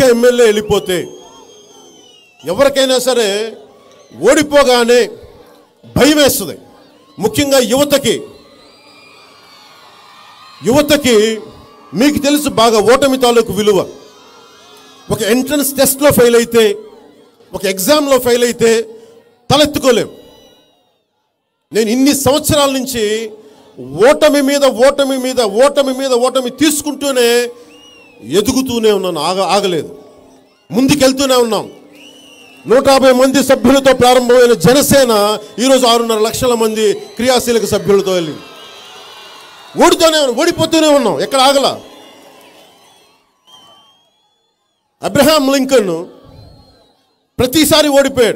MLA వెళ్ళిపోతే ఎవరికైనా సరే ఓడిపోగానే భయం వేస్తుంది. ముఖ్యంగా యువతకి మీకు తెలుసు బాగా ఓటమి తాలూకు విలువ. ఒక ఎంట్రన్స్ టెస్ట్లో ఫెయిల్ అయితే, ఒక ఎగ్జామ్లో ఫెయిల్ అయితే తలెత్తుకోలేం. నేను ఇన్ని సంవత్సరాల నుంచి ఓటమి తీసుకుంటూనే ఎదుగుతూనే ఉన్నాను, ఆగలేదు, ముందుకెళ్తూనే ఉన్నాం. 150 మంది సభ్యులతో ప్రారంభమైన జనసేన ఈరోజు 6.5 లక్షల మంది క్రియాశీలక సభ్యులతో వెళ్ళి ఓడిపోతూనే ఉన్నాం, ఎక్కడ ఆగల. అబ్రహాం లింకన్ ప్రతిసారి ఓడిపోయాడు.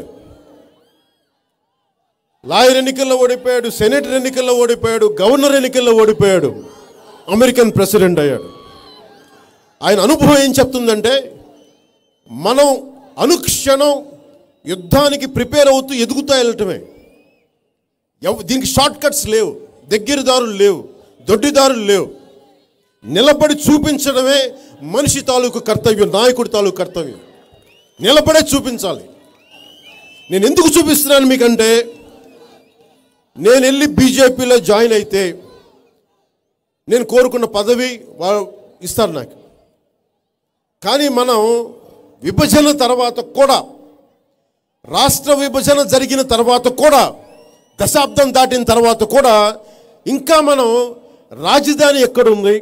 లాయర్ ఎన్నికల్లో ఓడిపోయాడు, సెనేటర్ ఎన్నికల్లో ఓడిపోయాడు, గవర్నర్ ఎన్నికల్లో ఓడిపోయాడు, అమెరికన్ ప్రెసిడెంట్ అయ్యాడు. ఆయన అనుభవం ఏం చెప్తుందంటే, మనం అనుక్షణం యుద్ధానికి ప్రిపేర్ అవుతూ ఎదుగుతూ వెళ్ళటమే. దీనికి షార్ట్ కట్స్ లేవు, దగ్గరదారులు లేవు, దొడ్డిదారులు లేవు. నిలబడి చూపించడమే మనిషి తాలూకు కర్తవ్యం, నాయకుడి తాలూకు కర్తవ్యం. నిలబడే చూపించాలి. నేను ఎందుకు చూపిస్తున్నాను మీకంటే, నేను వెళ్ళి బీజేపీలో జాయిన్ అయితే నేను కోరుకున్న పదవి వాళ్ళు ఇస్తారు నాకు. కానీ మనం విభజన తర్వాత కూడా, రాష్ట్ర విభజన జరిగిన తర్వాత కూడా, దశాబ్దం దాటిన తర్వాత కూడా ఇంకా మనం రాజధాని ఎక్కడుంది,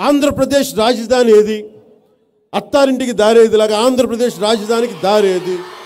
ఆంధ్రప్రదేశ్ రాజధాని ఏది, అత్తారింటికి దారేది లాగా ఆంధ్రప్రదేశ్ రాజధానికి దారేది,